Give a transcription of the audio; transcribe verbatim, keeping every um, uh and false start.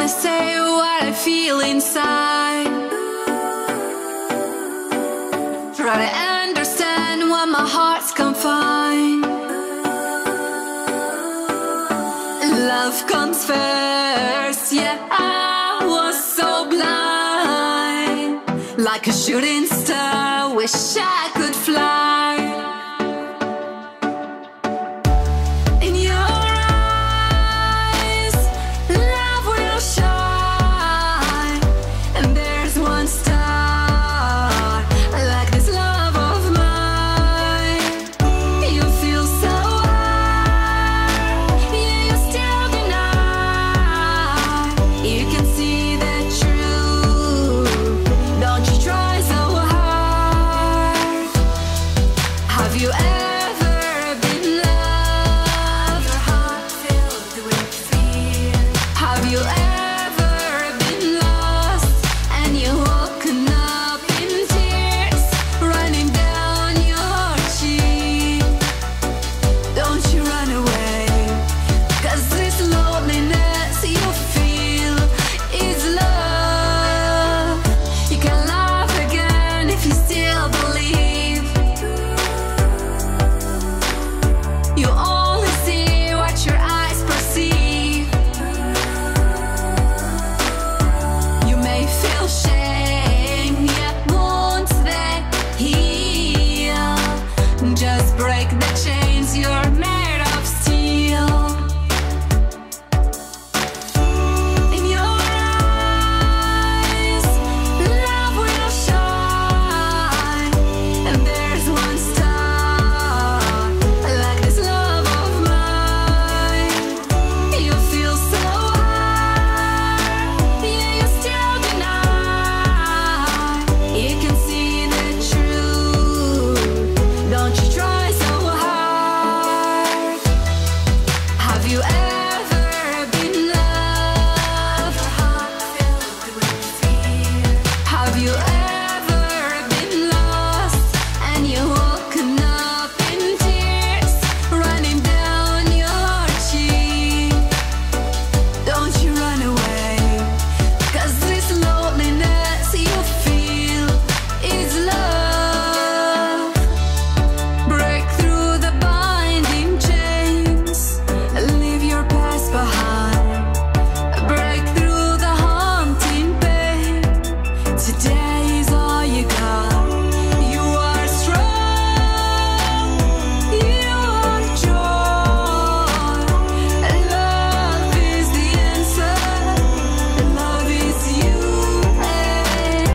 say what I feel inside. Try to understand what my heart's confined. Love comes first, yeah, I was so blind. Like a shooting star, wish I could fly. In your eyes, love will shine. And there's one star, like this love of mine. You feel so high, yeah, you still deny. You can see the truth, don't you try so hard. Have you ever